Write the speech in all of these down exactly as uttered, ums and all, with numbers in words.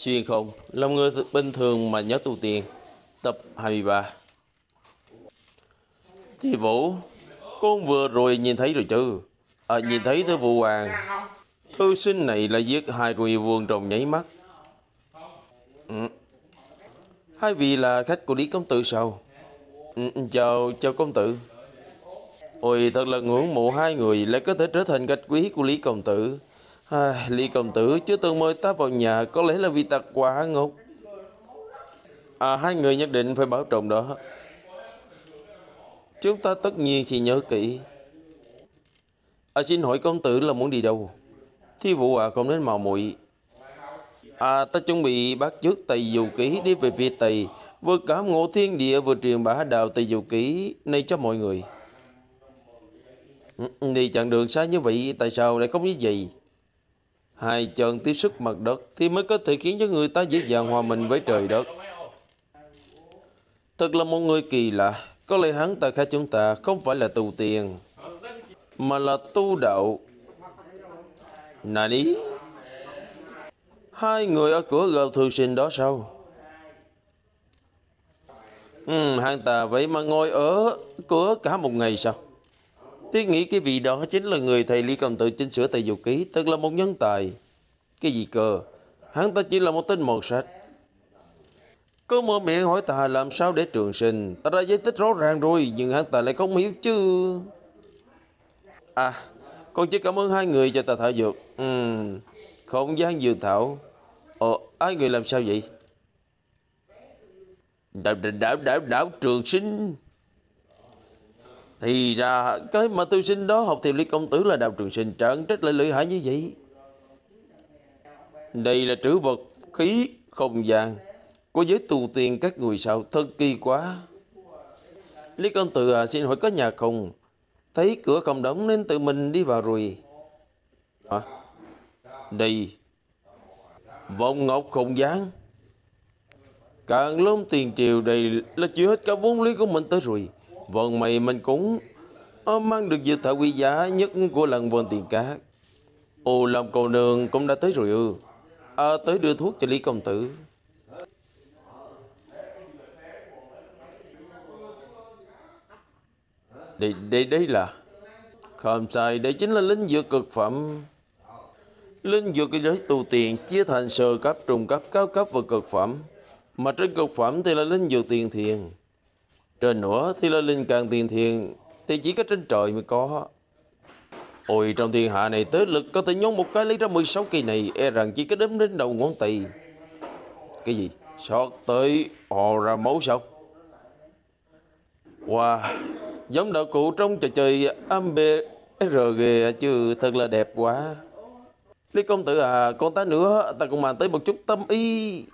Xuyên không, lòng người bình thường mà nhớ tu tiên. Tập hai mươi ba. Thì Vũ, con vừa rồi nhìn thấy rồi chứ? À, nhìn thấy thư vụ hoàng. Thư sinh này là giết hai cô yêu vương trong nháy mắt. Ừ. Hai vị là khách của Lý Công Tử sao? Ừ, chào, chào công tử. Ôi, thật là ngưỡng mộ hai người lại có thể trở thành khách quý của Lý Công Tử. À, Lý Công Tử chưa từng mời ta vào nhà, có lẽ là vì ta quá ngốc. À, hai người nhất định phải bảo trọng đó. Chúng ta tất nhiên sẽ nhớ kỹ. À, xin hỏi công tử là muốn đi đâu? Thi vụ à, không đến mạo muội. À, ta chuẩn bị bắt chước Tây Du Ký đi về phía Tây, vừa cảm ngộ thiên địa vừa truyền bá đạo Tây Du Ký này cho mọi người. Đi chặng đường xa như vậy, tại sao lại không như vậy? Hai chân tiếp xúc mặt đất thì mới có thể khiến cho người ta dễ dàng hòa mình với trời đất. Thật là một người kỳ lạ. Có lẽ hắn ta khác chúng ta không phải là tu tiên, mà là tu đạo. Nà đi. Hai người ở cửa gặp thư sinh đó sao? Ừ, hắn ta vậy mà ngồi ở cửa cả một ngày sao? Tiếc nghĩ cái vị đó chính là người thầy Lý Công Tử chỉnh sửa Tây Du Ký, thật là một nhân tài. Cái gì cơ? Hắn ta chỉ là một tên mọt sách. Có mở miệng hỏi ta làm sao để trường sinh. Ta đã giải thích rõ ràng rồi, nhưng hắn ta lại không hiểu chứ. À, con chỉ cảm ơn hai người cho ta thảo dược. Ừm, không gian dược thảo. Ờ, ai người làm sao vậy? Đảo, đảo, đảo, đảo trường sinh. Thì ra cái mà tư sinh đó học theo Lý Công Tử là đạo trường sinh, trợn trách lại lợi hại như vậy. Đây là trữ vật khí không gian của giới tu tiên các người sao, thật kỳ quá. Lý Công Tử à, xin hỏi có nhà không? Thấy cửa không đóng nên tự mình đi vào rồi. Hả? Đây. Vòng ngọc không gian. Càng lớn tiền triều đây là chịu hết cả vốn lý của mình tới rồi. Vâng mày mình cũng à, mang được dược thảo quý giá nhất của lần vườn tiền cát. Ồ, làm cầu nương cũng đã tới rồi ư? À, tới đưa thuốc cho Lý Công Tử. Đây, đây, đây là... Không sai, đây chính là linh dược cực phẩm. Linh dược cái giới tu tiền chia thành sơ cấp, trung cấp, cao cấp và cực phẩm. Mà trên cực phẩm thì là linh dược tiền thiền. Trên nữa thì là linh càng tiền thiền, thì chỉ có trên trời mới có. Ôi, trong thiên hạ này tới lực có thể nhón một cái lấy ra mười sáu cây này, e rằng chỉ có đếm đến đầu ngón tay. Cái gì? Xót tới ò ra máu sao? Wow, giống đạo cụ trong trò chơi am bê rờ ghê chứ, thật là đẹp quá. Lý công tử à, con ta nữa, ta cũng mang tới một chút tâm ý.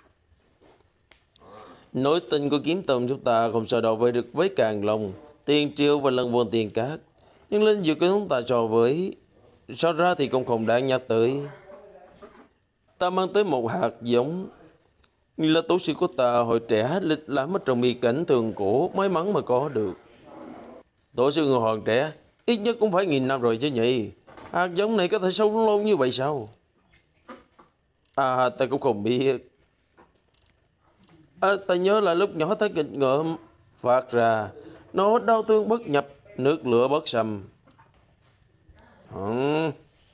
Nối tình của kiếm tông chúng ta không so đo với được với Càng Long, Tiền Triều và lần vườn tiền cát. Nhưng linh dược của chúng ta so với so ra thì cũng không đáng nhắc tới. Ta mang tới một hạt giống là tổ sư của ta hồi trẻ lịch lãm ở trong bi cảnh thường cổ, may mắn mà có được. Tổ sư người hoàng trẻ ít nhất cũng phải nghìn năm rồi chứ nhỉ? Hạt giống này có thể sống lâu như vậy sao? À, ta cũng không biết. À, ta nhớ là lúc nhỏ ta nghịch ngợm phát ra nó đau thương bất nhập, nước lửa bất sầm. Ừ.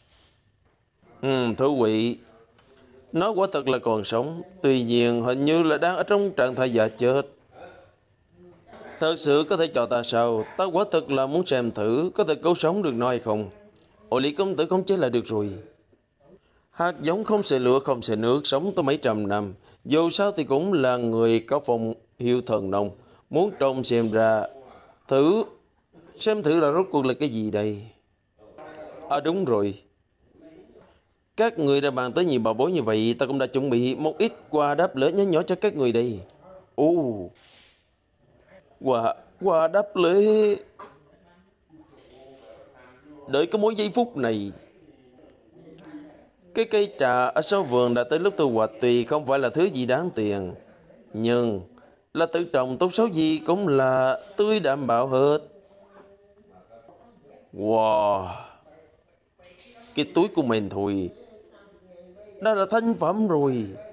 Ừ, thú vị. Nó quả thật là còn sống, tuy nhiên hình như là đang ở trong trạng thái giả chết. Thật sự có thể cho ta sao? Ta quả thật là muốn xem thử có thể cứu sống được nó hay không. Ôi, Lý công tử không chế là được rồi. Hạt giống không sợ lửa không sợ nước, sống tới mấy trăm năm, dù sao thì cũng là người có phong hiệu thần nông. Muốn trông xem ra thử xem thử là rốt cuộc là cái gì đây. À đúng rồi, các người đã bàn tới nhiều bảo bối như vậy, ta cũng đã chuẩn bị một ít quà đáp lễ nhỏ nhỏ cho các người đây. Ồ, quà quà đáp lễ. Đợi có mỗi giây phút này. Cái cây trà ở sau vườn đã tới lúc thu hoạch, tuy không phải là thứ gì đáng tiền, nhưng là tự trồng tốt xấu gì cũng là tươi đảm bảo hết. Wow, cái túi của mình thôi đã là thành phẩm rồi.